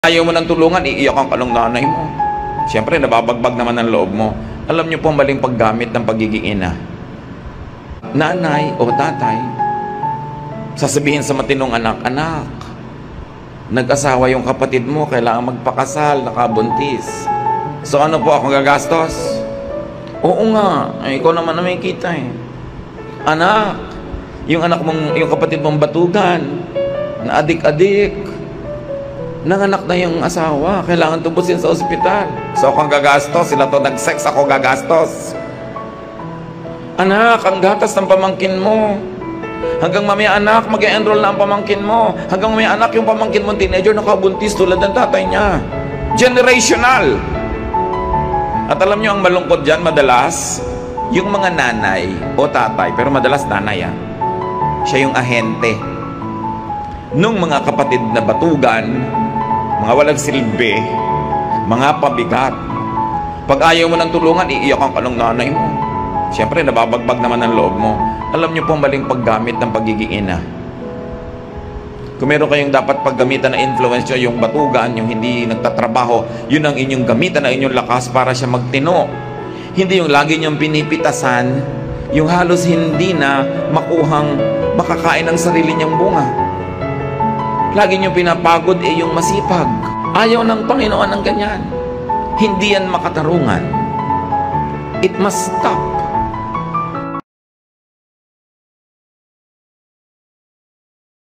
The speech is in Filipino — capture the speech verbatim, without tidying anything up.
Ayaw mo ng tulungan, iiyakan ka ng nanay mo. Siyempre, nababagbag naman ang loob mo. Alam niyo po ang maling paggamit ng pagiging ina. Nanay o tatay, sasabihin sa matinong anak, anak, nag-asawa yung kapatid mo, kailangan magpakasal, nakabuntis. So ano po, ako gagastos? Oo nga, ay, ikaw naman na may kita eh. Anak, yung anak mong, yung kapatid mong batugan, na adik-adik, nanganak na yung asawa, kailangan tubusin sa ospital. So akong gagastos, sila to nag-sex, ako gagastos. Anak, ang gatas ng pamangkin mo. Hanggang mamaya anak, mag-e-enroll na ang pamangkin mo. Hanggang mamaya anak, yung pamangkin mo teenager, nakabuntis tulad ng tatay niya. Generational. At alam niyo ang malungkot dyan, madalas, yung mga nanay o tatay, pero madalas nanay ah, siya yung ahente nung mga kapatid na batugan, mga walang silbi, mga pabigat. Pag ayaw mo ng tulungan, iiyakan ka ng nanay mo. Siyempre, nababagbag naman ang loob mo. Alam niyo po ang maling paggamit ng pagiging ina. Kung meron kayong dapat paggamitan na influence nyo, yung batugan, yung hindi nagtatrabaho, yun ang inyong gamitan na inyong lakas para siya magtino. Hindi yung lagi nyong pinipitasan, yung halos hindi na makuhang makakain ng sarili niyang bunga. Lagi nyo pinapagod eh yung masipag. Ayaw ng Panginoon ng ganyan. Hindi yan makatarungan. It must stop.